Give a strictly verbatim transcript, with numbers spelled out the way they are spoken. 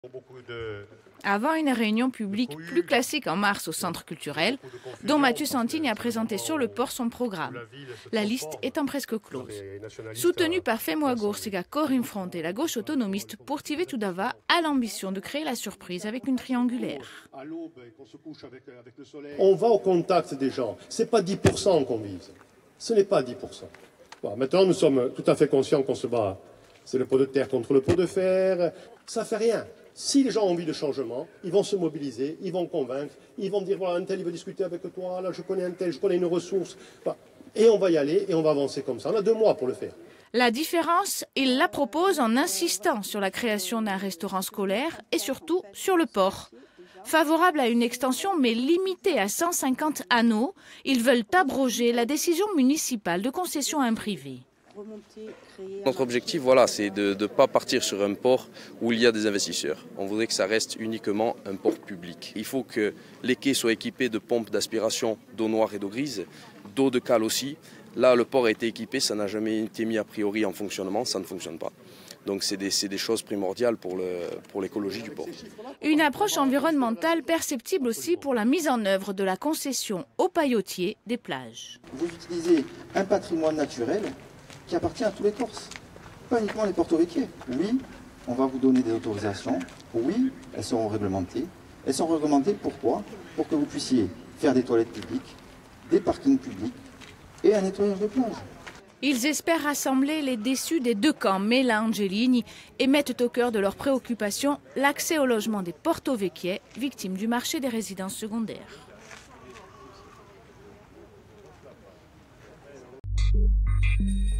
Avant une réunion publique plus classique en mars au Centre culturel, dont Mathieu Santini a présenté sur le port son programme, la liste étant presque close. Soutenu par Femoa Gorsiga, Corinne Front et la gauche autonomiste, Pourtivet Tudava a l'ambition de créer la surprise avec une triangulaire. On va au contact des gens, ce n'est pas dix pour cent qu'on vise, ce n'est pas dix pour cent. Bon, maintenant nous sommes tout à fait conscients qu'on se bat, c'est le pot de terre contre le pot de fer, ça ne fait rien. Si les gens ont envie de changement, ils vont se mobiliser, ils vont convaincre, ils vont dire voilà, un tel il veut discuter avec toi, là je connais un tel, je connais une ressource. Et on va y aller et on va avancer comme ça. On a deux mois pour le faire. La différence, il la propose en insistant sur la création d'un restaurant scolaire et surtout sur le port. Favorable à une extension mais limitée à cent cinquante anneaux, ils veulent abroger la décision municipale de concession à un privé. Notre objectif, voilà, c'est de ne pas partir sur un port où il y a des investisseurs. On voudrait que ça reste uniquement un port public. Il faut que les quais soient équipés de pompes d'aspiration d'eau noire et d'eau grise, d'eau de cale aussi. Là, le port a été équipé, ça n'a jamais été mis a priori en fonctionnement, ça ne fonctionne pas. Donc c'est des, des choses primordiales pour l'écologie du port. Une approche environnementale perceptible aussi pour la mise en œuvre de la concession aux paillotiers des plages. Vous utilisez un patrimoine naturel qui appartient à tous les Corses, pas uniquement les porto-vecchiais. Oui, on va vous donner des autorisations, oui, elles seront réglementées. Elles sont réglementées pourquoi? Pour que vous puissiez faire des toilettes publiques, des parkings publics et un nettoyage de plage. Ils espèrent rassembler les déçus des deux camps, Mela Angelini, et mettent au cœur de leurs préoccupations l'accès au logement des porto-vecchiais, victimes du marché des résidences secondaires. Thank you.